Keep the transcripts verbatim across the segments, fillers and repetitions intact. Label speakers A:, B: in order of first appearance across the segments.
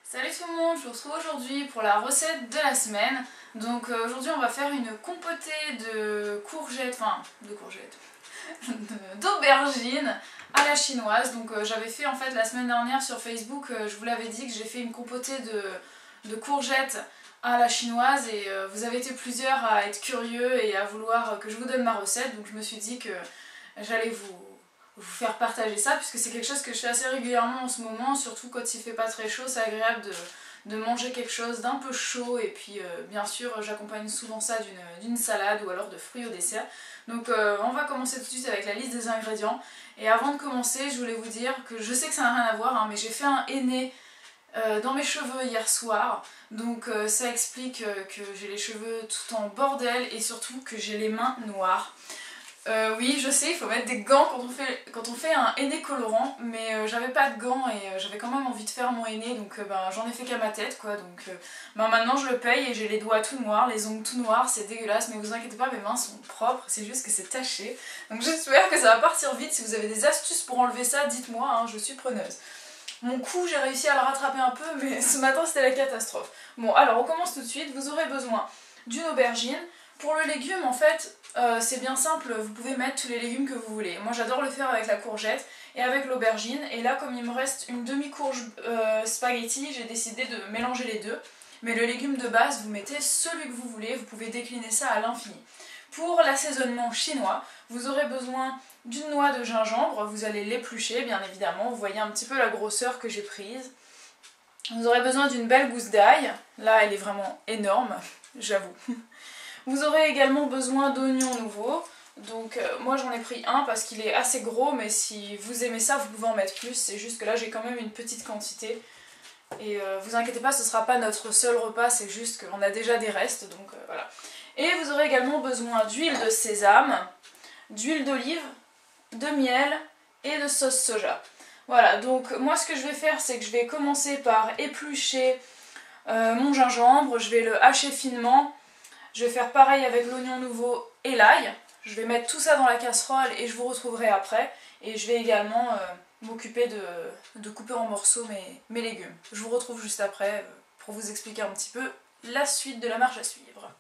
A: Salut tout le monde, je vous retrouve aujourd'hui pour la recette de la semaine. Donc euh, aujourd'hui on va faire une compotée de courgettes, enfin de courgettes, d'aubergines à la chinoise. Donc euh, j'avais fait en fait la semaine dernière sur Facebook, euh, je vous l'avais dit que j'ai fait une compotée de, de courgettes à la chinoise et euh, vous avez été plusieurs à être curieux et à vouloir que je vous donne ma recette. Donc je me suis dit que j'allais vous... vous faire partager ça puisque c'est quelque chose que je fais assez régulièrement en ce moment, surtout quand il fait pas très chaud. C'est agréable de, de manger quelque chose d'un peu chaud et puis euh, bien sûr j'accompagne souvent ça d'une salade ou alors de fruits au dessert. Donc euh, on va commencer tout de suite avec la liste des ingrédients et avant de commencer je voulais vous dire que je sais que ça n'a rien à voir hein, mais j'ai fait un henné euh, dans mes cheveux hier soir, donc euh, ça explique euh, que j'ai les cheveux tout en bordel et surtout que j'ai les mains noires. Euh, oui, je sais, il faut mettre des gants quand on fait, quand on fait un henné colorant, mais euh, j'avais pas de gants et euh, j'avais quand même envie de faire mon henné, donc euh, ben, j'en ai fait qu'à ma tête quoi, donc euh, ben, maintenant je le paye et j'ai les doigts tout noirs, les ongles tout noirs, c'est dégueulasse, mais vous inquiétez pas, mes mains sont propres, c'est juste que c'est taché, donc j'espère que ça va partir vite. Si vous avez des astuces pour enlever ça, dites-moi, hein, je suis preneuse. Mon cou, j'ai réussi à le rattraper un peu, mais ce matin c'était la catastrophe. Bon, alors on commence tout de suite. Vous aurez besoin d'une aubergine. Pour le légume, en fait, euh, c'est bien simple, vous pouvez mettre tous les légumes que vous voulez. Moi j'adore le faire avec la courgette et avec l'aubergine. Et là, comme il me reste une demi-courge euh, spaghetti, j'ai décidé de mélanger les deux. Mais le légume de base, vous mettez celui que vous voulez, vous pouvez décliner ça à l'infini. Pour l'assaisonnement chinois, vous aurez besoin d'une noix de gingembre, vous allez l'éplucher bien évidemment, vous voyez un petit peu la grosseur que j'ai prise. Vous aurez besoin d'une belle gousse d'ail, là elle est vraiment énorme, j'avoue. Vous aurez également besoin d'oignons nouveaux, donc euh, moi j'en ai pris un parce qu'il est assez gros, mais si vous aimez ça vous pouvez en mettre plus, c'est juste que là j'ai quand même une petite quantité. Et euh, vous inquiétez pas, ce sera pas notre seul repas, c'est juste qu'on a déjà des restes, donc euh, voilà. Et vous aurez également besoin d'huile de sésame, d'huile d'olive, de miel et de sauce soja. Voilà, donc moi ce que je vais faire c'est que je vais commencer par éplucher euh, mon gingembre, je vais le hacher finement, je vais faire pareil avec l'oignon nouveau et l'ail, je vais mettre tout ça dans la casserole et je vous retrouverai après, et je vais également euh, m'occuper de, de couper en morceaux mes, mes légumes. Je vous retrouve juste après euh, pour vous expliquer un petit peu la suite de la marche à suivre.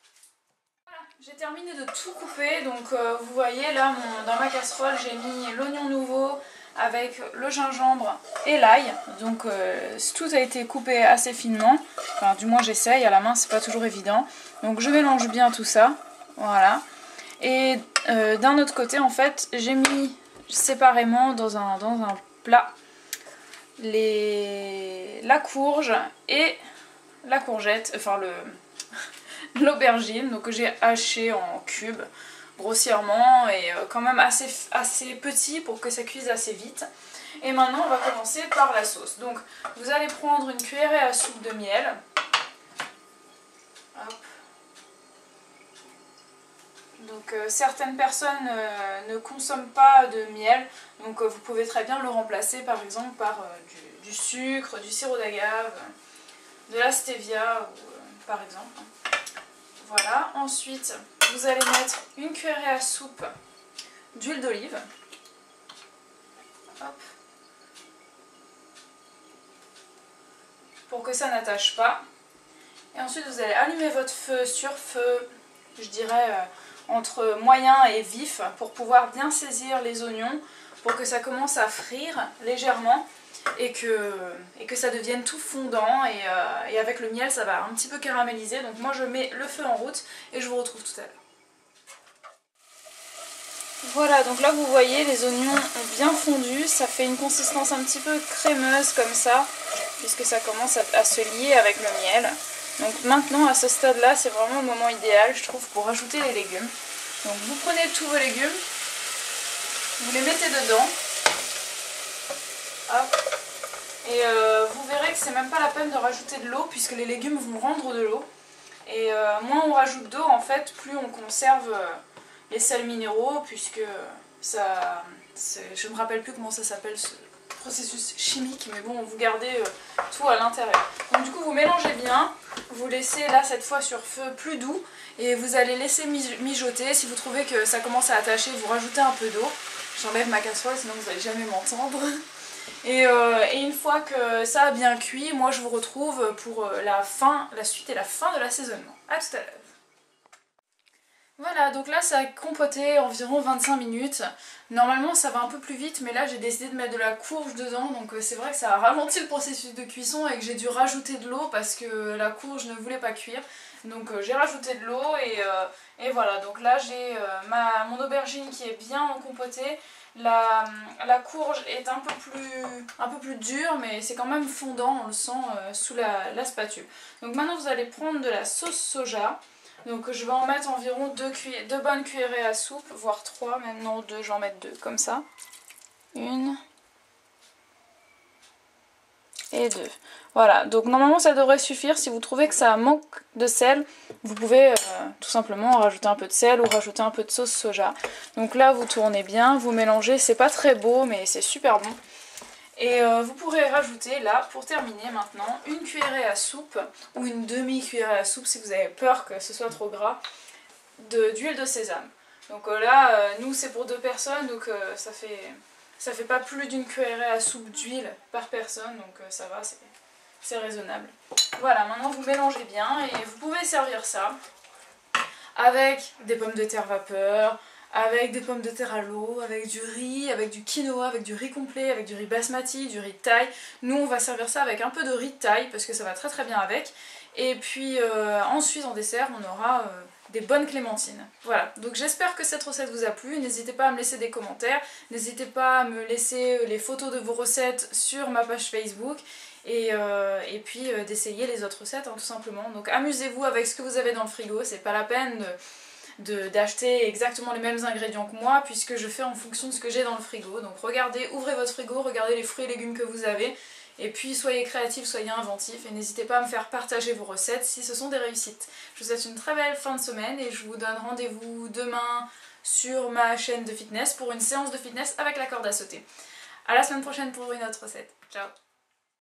A: J'ai terminé de tout couper, donc euh, vous voyez là mon, dans ma casserole j'ai mis l'oignon nouveau avec le gingembre et l'ail, donc euh, tout a été coupé assez finement, enfin du moins j'essaye, à la main c'est pas toujours évident, donc je mélange bien tout ça, voilà, et euh, d'un autre côté en fait j'ai mis séparément dans un, dans un plat les, la courge et la courgette, enfin le... l'aubergine, donc que j'ai haché en cubes grossièrement et quand même assez, assez petit pour que ça cuise assez vite. Et maintenant on va commencer par la sauce. Donc vous allez prendre une cuillerée à soupe de miel. Hop. Donc euh, certaines personnes euh, ne consomment pas de miel, donc euh, vous pouvez très bien le remplacer par exemple par euh, du, du sucre, du sirop d'agave, de la stevia ou, euh, par exemple. Voilà, ensuite vous allez mettre une cuillerée à soupe d'huile d'olive. Pour que ça n'attache pas. Et ensuite vous allez allumer votre feu sur feu, je dirais euh, entre moyen et vif, pour pouvoir bien saisir les oignons, pour que ça commence à frire légèrement et que, et que ça devienne tout fondant, et, euh, et avec le miel ça va un petit peu caraméliser. Donc moi je mets le feu en route et je vous retrouve tout à l'heure. Voilà, donc là vous voyez les oignons ont bien fondu, ça fait une consistance un petit peu crémeuse comme ça, puisque ça commence à, à se lier avec le miel. Donc maintenant à ce stade là c'est vraiment le moment idéal je trouve pour rajouter les légumes. Donc vous prenez tous vos légumes, vous les mettez dedans. Hop. Et euh, vous verrez que c'est même pas la peine de rajouter de l'eau puisque les légumes vont rendre de l'eau. Et euh, moins on rajoute d'eau en fait, plus on conserve euh, les sels minéraux, puisque ça... je ne me rappelle plus comment ça s'appelle ce processus chimique, mais bon, vous gardez euh, tout à l'intérieur. Donc du coup vous mélangez bien, vous laissez là cette fois sur feu plus doux et vous allez laisser mijoter. Si vous trouvez que ça commence à attacher, vous rajoutez un peu d'eau. J'enlève ma casserole sinon vous n'allez jamais m'entendre. Et, euh, et une fois que ça a bien cuit, moi je vous retrouve pour la fin, la suite et la fin de l'assaisonnement. A tout à l'heure. Voilà, donc là ça a compoté environ vingt-cinq minutes. Normalement ça va un peu plus vite, mais là j'ai décidé de mettre de la courge dedans, donc c'est vrai que ça a ralenti le processus de cuisson et que j'ai dû rajouter de l'eau parce que la courge ne voulait pas cuire. Donc euh, j'ai rajouté de l'eau et, euh, et voilà, donc là j'ai euh, ma mon aubergine qui est bien compotée. La, la courge est un peu plus, un peu plus dure, mais c'est quand même fondant, on le sent euh, sous la, la spatule. Donc maintenant vous allez prendre de la sauce soja. Donc je vais en mettre environ deux, deux bonnes cuillerées à soupe, voire trois, maintenant deux, je vais en mettre deux, comme ça. Une et deux. Voilà, donc normalement ça devrait suffire. Si vous trouvez que ça manque de sel, vous pouvez euh, tout simplement rajouter un peu de sel ou rajouter un peu de sauce soja. Donc là vous tournez bien, vous mélangez, c'est pas très beau mais c'est super bon. Et euh, vous pourrez rajouter là, pour terminer maintenant, une cuillerée à soupe ou une demi-cuillerée à soupe si vous avez peur que ce soit trop gras, d'huile de, de sésame. Donc euh, là, euh, nous c'est pour deux personnes, donc euh, ça fait ça fait pas plus d'une cuillerée à soupe d'huile par personne, donc euh, ça va, c'est raisonnable. Voilà, maintenant vous mélangez bien et vous pouvez servir ça avec des pommes de terre vapeur, avec des pommes de terre à l'eau, avec du riz, avec du quinoa, avec du riz complet, avec du riz basmati, du riz thaï. Nous on va servir ça avec un peu de riz thaï parce que ça va très très bien avec. Et puis euh, ensuite en dessert on aura euh, des bonnes clémentines. Voilà, donc j'espère que cette recette vous a plu. N'hésitez pas à me laisser des commentaires, n'hésitez pas à me laisser les photos de vos recettes sur ma page Facebook. Et, euh, et puis euh, d'essayer les autres recettes hein, tout simplement. Donc amusez-vous avec ce que vous avez dans le frigo, c'est pas la peine de d'acheter exactement les mêmes ingrédients que moi puisque je fais en fonction de ce que j'ai dans le frigo. Donc regardez, ouvrez votre frigo, regardez les fruits et légumes que vous avez et puis soyez créatifs, soyez inventifs et n'hésitez pas à me faire partager vos recettes si ce sont des réussites. Je vous souhaite une très belle fin de semaine et je vous donne rendez-vous demain sur ma chaîne de fitness pour une séance de fitness avec la corde à sauter. A la semaine prochaine pour une autre recette. Ciao!